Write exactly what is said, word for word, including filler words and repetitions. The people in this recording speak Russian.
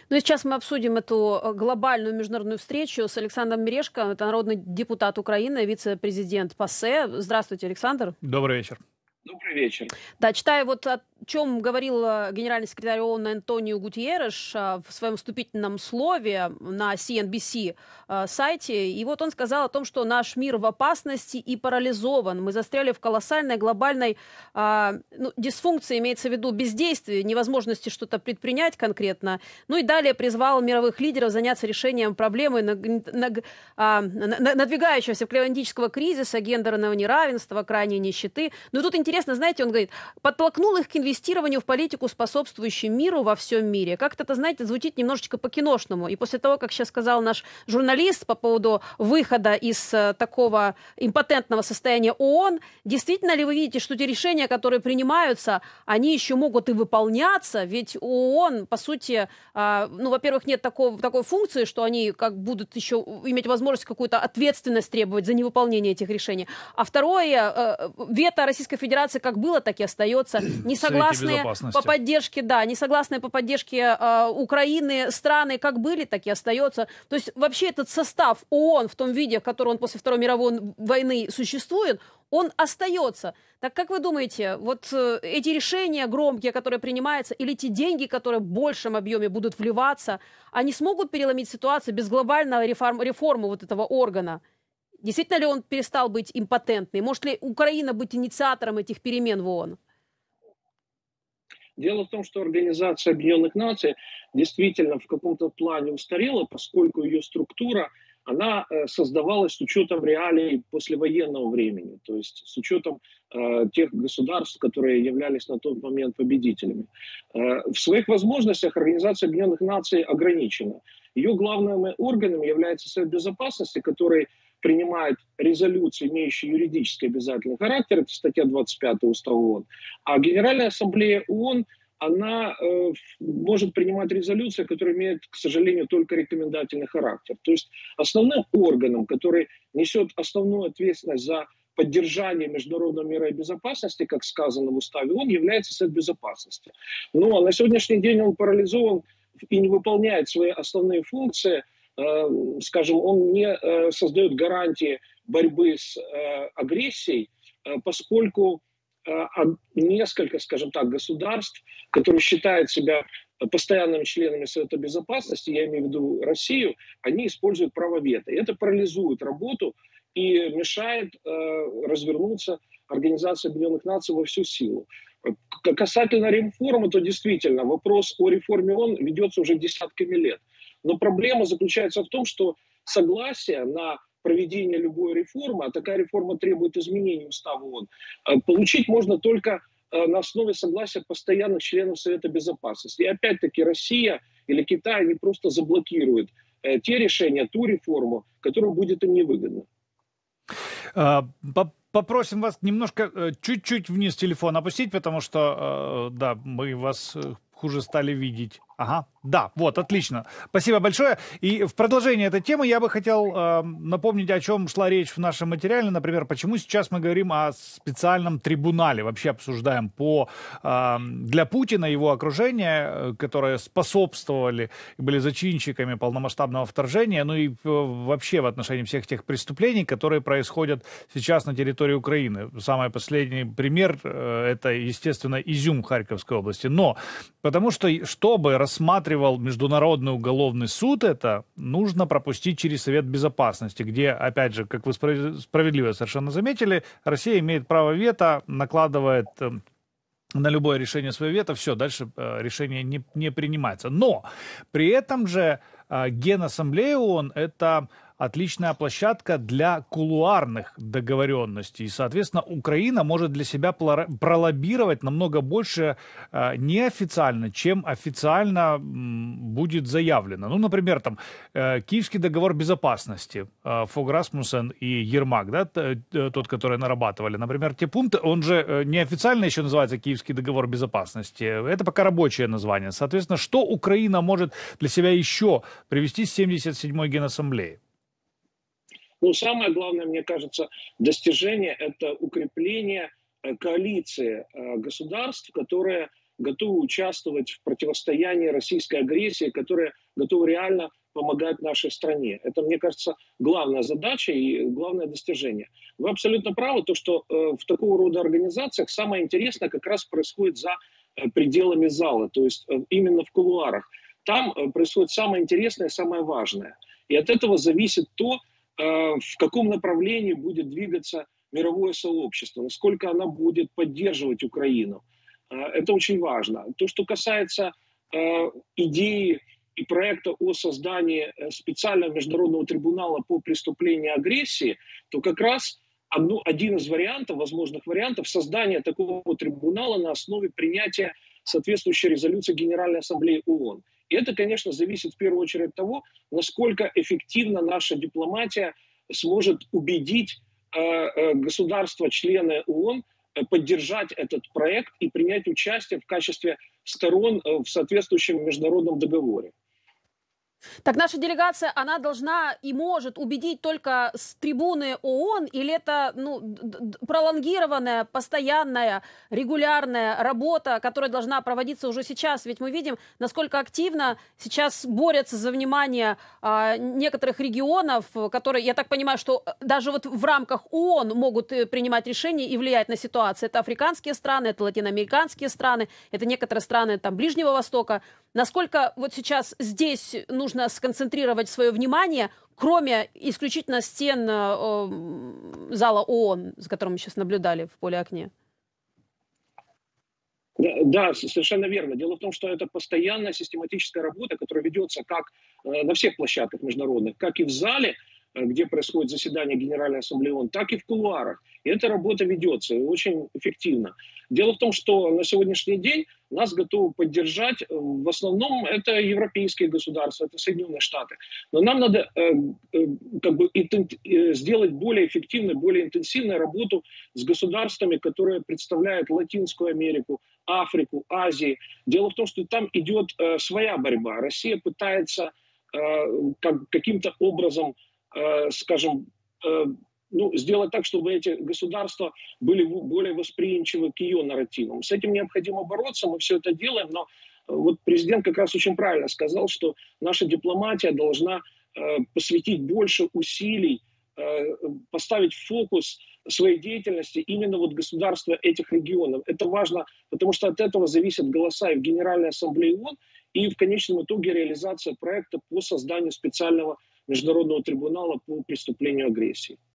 Ну и сейчас мы обсудим эту э, глобальную международную встречу с Александром Мережко, это народный депутат Украины, вице-президент ПАСЕ. Здравствуйте, Александр. Добрый вечер. Добрый вечер. Да, читаю вот о чем говорил э, генеральный секретарь ООН Антонио Гутьерреш э, в своем вступительном слове на си эн би си э, сайте. И вот он сказал о том, что наш мир в опасности и парализован. Мы застряли в колоссальной глобальной э, ну, дисфункции, имеется в виду бездействии, невозможности что-то предпринять конкретно. Ну и далее призвал мировых лидеров заняться решением проблемы наг- наг- а, на- надвигающегося климатического кризиса, гендерного неравенства, крайней нищеты. Но тут интересно, знаете, он говорит, подтолкнул их к инвестированию в политику, способствующую миру во всем мире. Как-то это, знаете, звучит немножечко по-киношному. И после того, как сейчас сказал наш журналист по поводу выхода из э, такого импотентного состояния ООН, действительно ли вы видите, что те решения, которые принимаются, они еще могут и выполняться? Ведь у ООН, по сути, э, ну, во-первых, нет такого, такой функции, что они как будут еще иметь возможность какую-то ответственность требовать за невыполнение этих решений. А второе, э, вето Российской Федерации как было, так и остается. Не согласны по поддержке, да, не согласные по поддержке э, Украины страны как были, так и остается. То есть вообще этот состав ООН в том виде, в котором он после Второй мировой войны существует, он остается. Так как вы думаете, вот э, эти решения громкие, которые принимаются, или те деньги, которые в большем объеме будут вливаться, они смогут переломить ситуацию без глобальной реформ, реформы вот этого органа? Действительно ли он перестал быть импотентным? Может ли Украина быть инициатором этих перемен в ООН? Дело в том, что Организация Объединенных Наций действительно в каком-то плане устарела, поскольку ее структура, она э, создавалась с учетом реалий послевоенного времени, то есть с учетом э, тех государств, которые являлись на тот момент победителями. Э, в своих возможностях Организация Объединенных Наций ограничена. Ее главным органом является Совет Безопасности, который принимает резолюции, имеющие юридически обязательный характер, это статья двадцать пятая Устава ООН, а Генеральная Ассамблея ООН, она э, может принимать резолюции, которые имеют, к сожалению, только рекомендательный характер. То есть основным органом, который несет основную ответственность за поддержание международного мира и безопасности, как сказано в Уставе ООН, является Совет Безопасности. Но на сегодняшний день он парализован и не выполняет свои основные функции. Скажем, он не создает гарантии борьбы с агрессией, поскольку несколько, скажем так, государств, которые считают себя постоянными членами Совета Безопасности, я имею в виду Россию, они используют право вето. И это парализует работу и мешает развернуться Организации Объединенных Наций во всю силу. Касательно реформы, то действительно вопрос о реформе ООН ведется уже десятками лет. Но проблема заключается в том, что согласие на проведение любой реформы, а такая реформа требует изменения Устава ООН, получить можно только на основе согласия постоянных членов Совета Безопасности. И опять-таки Россия или Китай, они просто заблокируют те решения, ту реформу, которая будет им невыгодна. Попросим вас немножко, чуть-чуть вниз телефон опустить, потому что, да, мы вас хуже стали видеть. Ага, да, вот, отлично. Спасибо большое. И в продолжение этой темы я бы хотел э, напомнить, о чем шла речь в нашем материале. Например, почему сейчас мы говорим о специальном трибунале, вообще обсуждаем по, э, для Путина и его окружения, которые способствовали и были зачинщиками полномасштабного вторжения, ну и э, вообще в отношении всех тех преступлений, которые происходят сейчас на территории Украины. Самый последний пример э, это, естественно, Изюм Харьковской области. Но потому что, чтобы рассматривал Международный уголовный суд, это нужно пропустить через Совет Безопасности, где, опять же, как вы справедливо совершенно заметили, Россия имеет право вето, накладывает на любое решение свое вето, все, дальше решение не, не принимается. Но при этом же Генассамблея ООН — это отличная площадка для кулуарных договоренностей. И, соответственно, Украина может для себя пролоббировать намного больше э, неофициально, чем официально м, будет заявлено. Ну, например, там, э, Киевский договор безопасности, э, Фог Расмуссен и Ермак, да, тот, который нарабатывали. Например, те пункты, он же э, неофициально еще называется Киевский договор безопасности. Это пока рабочее название. Соответственно, что Украина может для себя еще привести с семьдесят седьмой Генассамблеи? Ну, самое главное, мне кажется, достижение – это укрепление коалиции государств, которые готовы участвовать в противостоянии российской агрессии, которые готовы реально помогать нашей стране. Это, мне кажется, главная задача и главное достижение. Вы абсолютно правы, то, что э, в такого рода организациях самое интересное как раз происходит за э, пределами зала, то есть э, именно в кулуарах. Там э, происходит самое интересное, самое важное. И от этого зависит то, э, в каком направлении будет двигаться мировое сообщество, насколько она будет поддерживать Украину. Э, это очень важно. То, что касается э, идеи и проекта о создании специального международного трибунала по преступлению агрессии, то как раз одну, один из вариантов, возможных вариантов, создания такого трибунала на основе принятия соответствующей резолюции Генеральной Ассамблеи ООН. И это, конечно, зависит в первую очередь от того, насколько эффективно наша дипломатия сможет убедить э, э, государства-члены ООН поддержать этот проект и принять участие в качестве сторон в соответствующем международном договоре. Так наша делегация, она должна и может убедить только с трибуны ООН, или это ну, пролонгированная, постоянная, регулярная работа, которая должна проводиться уже сейчас? Ведь мы видим, насколько активно сейчас борются за внимание а, некоторых регионов, которые, я так понимаю, что даже вот в рамках ООН могут принимать решения и влиять на ситуацию. Это африканские страны, это латиноамериканские страны, это некоторые страны там, Ближнего Востока. Насколько вот сейчас здесь нужно сконцентрировать свое внимание, кроме исключительно стен э, зала ООН, за которым мы сейчас наблюдали в поле окне? Да, совершенно верно. Дело в том, что это постоянная систематическая работа, которая ведется как э, на всех площадках международных, как и в зале, э, где происходит заседание Генеральной Ассамблеи ООН, так и в кулуарах. И эта работа ведется очень эффективно. Дело в том, что на сегодняшний день нас готовы поддержать, в основном это европейские государства, это Соединенные Штаты. Но нам надо э, э, как бы, э, сделать более эффективную, более интенсивную работу с государствами, которые представляют Латинскую Америку, Африку, Азию. Дело в том, что там идет э, своя борьба. Россия пытается э, как, каким-то образом, э, скажем, э, ну, сделать так, чтобы эти государства были более восприимчивы к ее нарративам. С этим необходимо бороться, мы все это делаем, но вот президент как раз очень правильно сказал, что наша дипломатия должна э, посвятить больше усилий, э, поставить фокус своей деятельности именно вот государства этих регионов. Это важно, потому что от этого зависят голоса и в Генеральной Ассамблее ООН, и в конечном итоге реализация проекта по созданию специального международного трибунала по преступлению агрессии.